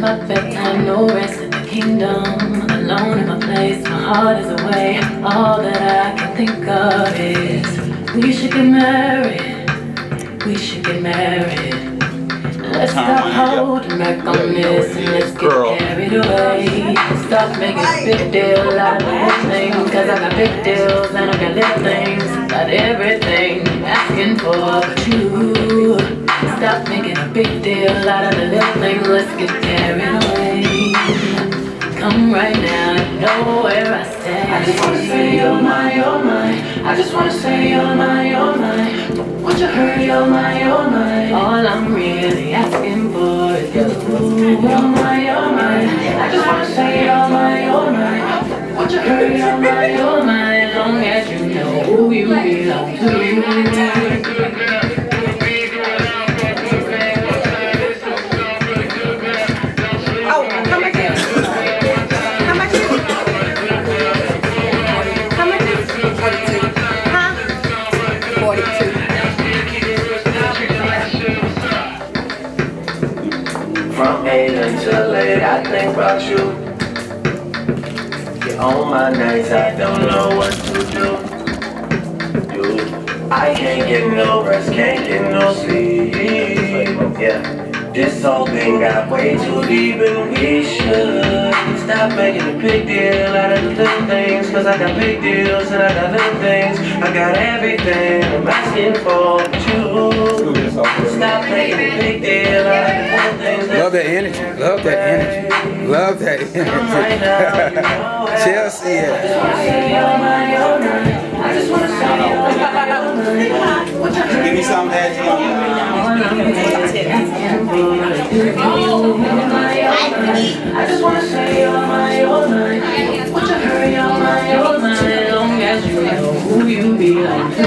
my bedtime, no rest in the kingdom. Alone in my place, my heart is away. All that I can think of is we should get married. We should get married. Let's stop holding back on this and let's get carried away. Stop making a big deal out of little things, cause I got big deals and I got little things. Got everything asking for but you. Stop making a big deal out of the little things, let's get carried away. Come right now, you know where I stand. I just wanna say you're my, you're mine. I just wanna say you're my, you're mine. Won't you hurry, you're my, you're mine. All I'm really asking for is you. You're my, you're mine. I just wanna say you're my, you're mine. Won't you hurry, you're my, you're mine. As long as you know who you belong to. From 8 until late, I think about you. You're on my nights, I don't know what to do. I can't get no rest, can't get no sleep. Yeah, this whole thing got way too deep and we should stop making a big deal out of the little things. Cause I got big deals and I got little things. I got everything I'm asking for but you. Stop making a big deal out of the little things. Love that energy, love that energy, love that energy. Chelsea. I just wanna say Give me some of that. I just wanna say you're my, you're mine. Won't you hurry, you're my, you're mine. As long as you know who you belong to.